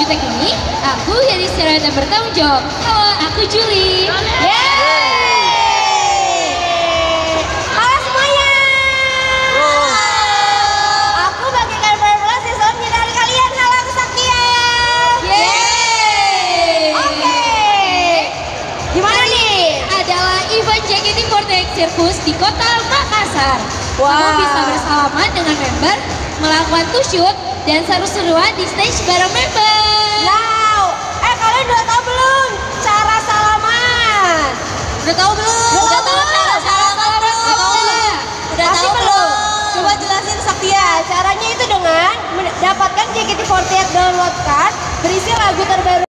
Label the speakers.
Speaker 1: Jutek ini, aku jadi istirahat dan bertanggung jawab. Halo, aku Juli.
Speaker 2: Halo semuanya. Aku bagikan beberapa siswanya dari kalian. Halo, aku Saktia. Oke. Gimana nih?
Speaker 1: Adalah event JKT48 Circus di Kota Makassar. Kamu bisa bersalaman dengan member, melakukan shoot dan seru-seruan di stage bareng member.
Speaker 2: Wow. Kalian udah tahu belum cara salaman?
Speaker 1: Udah tahu belum?
Speaker 2: Udah tahu cara salaman belum?
Speaker 1: Udah tahu belum?
Speaker 2: Coba jelasin Saktia. Caranya itu dengan mendapatkan JKT48 download card berisi lagu terbaru